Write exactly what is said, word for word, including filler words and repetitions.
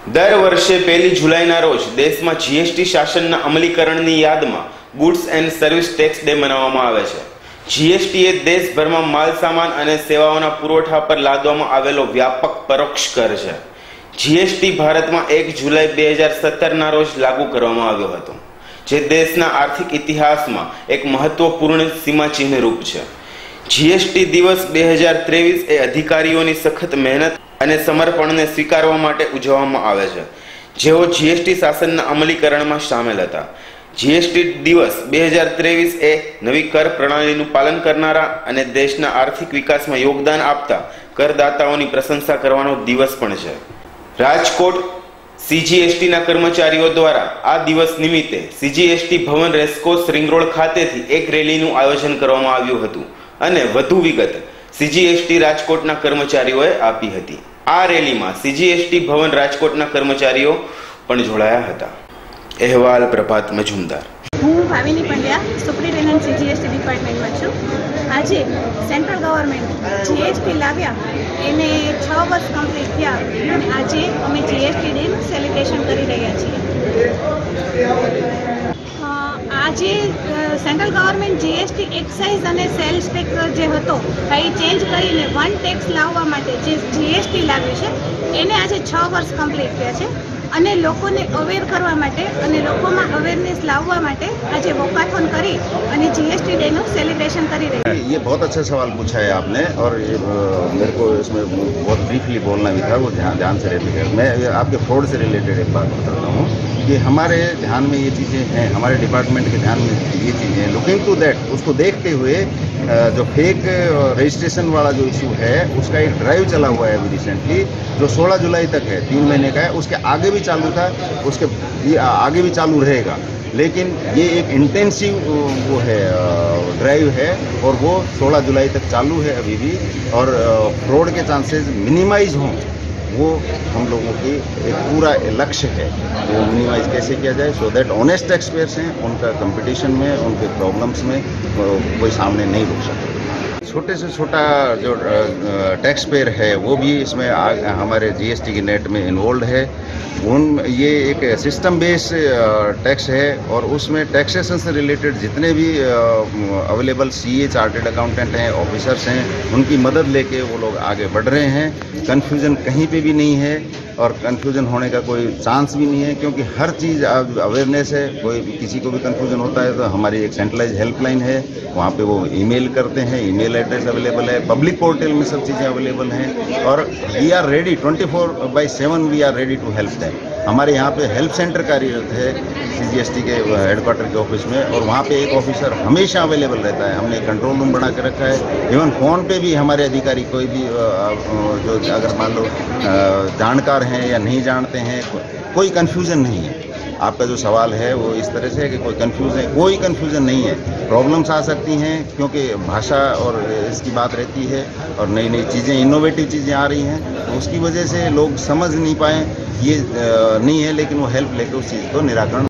દર વર્ષે પહેલી જુલાઈના રોજ દેશમાં જીએસટી શાસનના અમલીકરણની યાદમાં goods and service tax day મનાવવામાં આવે છે। જીએસટી એ દેશભરમાં માલ સામાન અને સેવાઓના પુરવઠા પર લાદવામાં આવેલો વ્યાપક પરોક્ષ કર છે। જીએસટી ભારતમાં એક જુલાઈ બે હજાર સત્તરના રોજ લાગુ કરવામાં આવ્યો હતો, જે દેશના આર્થિક ઇતિહાસમાં એક મહત્વપૂર્ણ સીમાચિહ્ન રૂપ છે। જીએસટી દિવસ બે હજાર ત્રેવીસ એ અધિકારીઓની સખત મહેનત અને સમર્પણને સ્વીકારવા માટે ઉજવવામાં આવે છે, જેઓ જીએસટી શાસનના અમલીકરણમાં સામેલ હતા। જીએસટી દિવસ બે હજાર ત્રેવીસ એ નવી કર પ્રણાલીનું પાલન કરનારા અને દેશના આર્થિક વિકાસમાં યોગદાન આપતા કરદાતાઓની પ્રશંસા કરવાનો દિવસ પણ છે। રાજકોટ સીજીએસટીના કર્મચારીઓ દ્વારા આ દિવસ નિમિત્તે CGST Bhavan racecourse ring road ખાતેથી એક રેલીનું આયોજન કરવામાં આવ્યું હતું અને વધુ વિગત सीजीएसटी राजकोटना कर्मचारीओए आपी हती। आ रेली में सीजीएसटी भवन राजकोटना कर्मचारीओ पण जोड़ाया हता। अहवाल प्रभात मजूमदार। हूँ Bhavini Pandya superintendent CGST department में छूँ। आज सेंट्रल गवर्नमेंट जीएसटी लाव्या एने छ वर्ष कम्प्लीट थया अने आज अमे जीएसटी डे सेलिब्रेशन करी रह्या छीए। आज सेंट्रल गवर्नमेंट जीएसटी एक्साइज और सेल्स टेक्स जो हतो ए चेन्ज करीने वन टेक्स लाववा माटे जे जीएसटी लाव्युं छे एने आज छ वर्ष कम्प्लीट थया छे अने लोकोने अवेर करवा माटे अने लोकोमां अवेरनेस लाववा माटे आज वोकाथोन करी अने जीएसटी डे नो सेलिब्रेशन करी रही है। ये बहुत अच्छा सवाल पूछा है आपने और ये मेरे को इसमें बहुत ब्रीफली बोलना भी था, वो ध्यान ध्यान से रिलेटेड। मैं आपके फ्रॉड से रिलेटेड एक बात बताता हूँ कि हमारे ध्यान में ये चीज़ें हैं, हमारे डिपार्टमेंट के ध्यान में ये चीज़ें हैं। लुकिंग टू दैट, उसको देखते हुए जो फेक रजिस्ट्रेशन वाला जो इशू है उसका एक ड्राइव चला हुआ है अभी रिसेंटली, जो सोलह जुलाई तक है, तीन महीने का है। उसके आगे भी चालू था, उसके ये आगे भी चालू रहेगा, लेकिन ये एक इंटेंसिव वो है ड्राइव है और वो सोलह जुलाई तक चालू है अभी भी। और फ्रॉड के चांसेस मिनिमाइज हों, वो हम लोगों की एक पूरा लक्ष्य है। वो मिनिमाइज कैसे किया जाए so that honest tax payers हैं, उनका कंपटीशन में, उनके प्रॉब्लम्स में कोई सामने नहीं रुक सके। छोटे से छोटा जो टैक्स पेयर है वो भी इसमें आ, हमारे जीएसटी की नेट में इन्वॉल्व है। उन ये एक सिस्टम बेस्ड टैक्स है और उसमें टैक्सेशन से रिलेटेड जितने भी अवेलेबल सीए, चार्टेड अकाउंटेंट हैं, ऑफिसर्स हैं, उनकी मदद लेके वो लोग आगे बढ़ रहे हैं। कन्फ्यूज़न कहीं पे भी नहीं है और कन्फ्यूज़न होने का कोई चांस भी नहीं है, क्योंकि हर चीज़ अवेयरनेस है। कोई किसी को भी कन्फ्यूज़न होता है तो हमारी एक सेंट्रलाइज हेल्पलाइन है, वहाँ पे वो ईमेल करते हैं, ईमेल एड्रेस अवेलेबल है, पब्लिक पोर्टल में सब चीज़ें अवेलेबल हैं और we are ready twenty four by seven we are ready to help them. हमारे यहाँ पे हेल्प सेंटर कार्यरत है सीजीएसटी के हेडक्वार्टर के ऑफिस में और वहाँ पे एक ऑफिसर हमेशा अवेलेबल रहता है। हमने कंट्रोल रूम बना के रखा है। इवन फ़ोन पे भी हमारे अधिकारी कोई भी जो अगर मान लो जानकार हैं या नहीं जानते हैं, कोई कन्फ्यूज़न नहीं है। आपका जो सवाल है वो इस तरह से है कि कोई कन्फ्यूज़न है, कोई कन्फ्यूज़न नहीं है। प्रॉब्लम्स आ सकती हैं क्योंकि भाषा और इसकी बात रहती है और नई नई चीज़ें, इनोवेटिव चीज़ें आ रही हैं, तो उसकी वजह से लोग समझ नहीं पाए, ये नहीं है। लेकिन वो हेल्प लेकर उस चीज़ को निराकरण